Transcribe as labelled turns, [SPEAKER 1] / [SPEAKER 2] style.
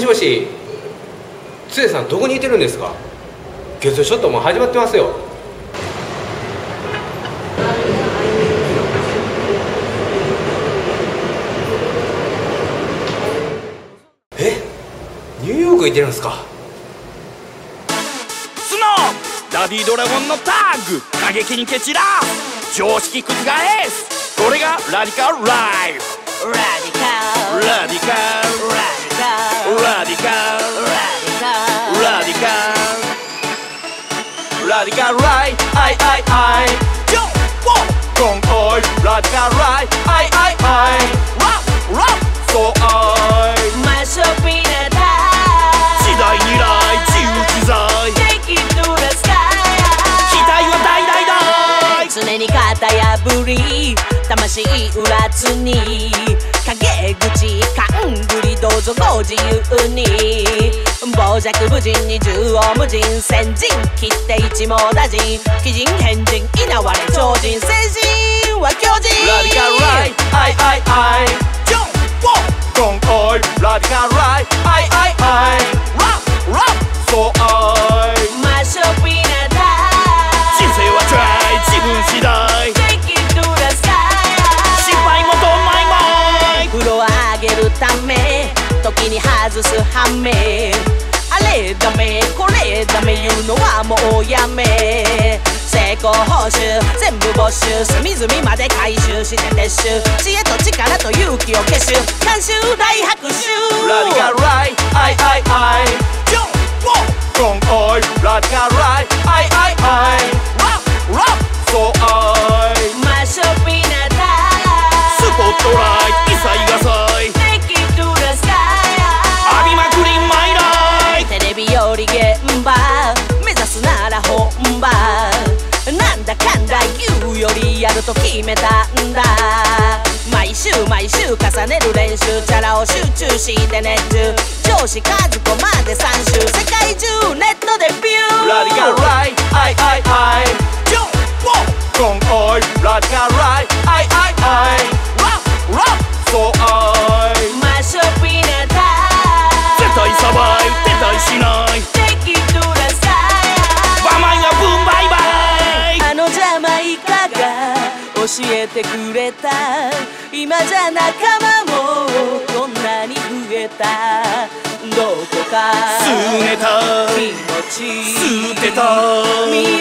[SPEAKER 1] もし、つえさんどこにいてるんですか？ゲストショットもう始まってますよ。ニューヨーク行ってるんですか？
[SPEAKER 2] スノーダディドラゴンのタッグ、過激にケチら常識覆す、これがラディカルライフ。ラディカルラディカルラディカルラディカルラディカルラディカルライフ。アイアイアイジョンコンコイラディカルライフ。アイアイアイラッラッソアイマショピナダ時代未来自由自在 Take it to the sky 期待は大大大常に型破り魂売らずに陰口勘繰りどうぞご自由に傍若無人に縦横無尽先人切って一網打尽奇人変人稲割れ超人聖人は巨人ラディカルライフアイアイアイジョンコンコイラディカルライフアイアイアイラッラッソアイマショピナダ人生はトライ自分次第 Take it to the sky 失敗もドンマイマイフロア上げるため時に外す反面あれダメこれダメ言うのはもうやめ成功報酬全部没収隅々まで回収して撤収知恵と力と勇気を結集監修大拍手ラディカルライフアイアイアイジョンコンコイラディカルライフアイアイアイラッラッソアイマショピナダスポットライト異彩がさい Take it to the sky 浴びまくりマイライフテレビより現場目指すなら本場なんだかんだ言うよりやると決めたんだ毎週毎週重ねる練習チャラを集中して熱中上司和子まで3週世界中ネットでビューラディカルライフアイアイアイジョンコンコイラディカルライフアイアイアイラッラッソアイマショピナダ絶対サバイ絶対しない Take it to the sky バマイがブンバイバイあのジャマイカが教えてくれた今じゃ仲間もこんなに増えたどこかすねた気持ち捨てた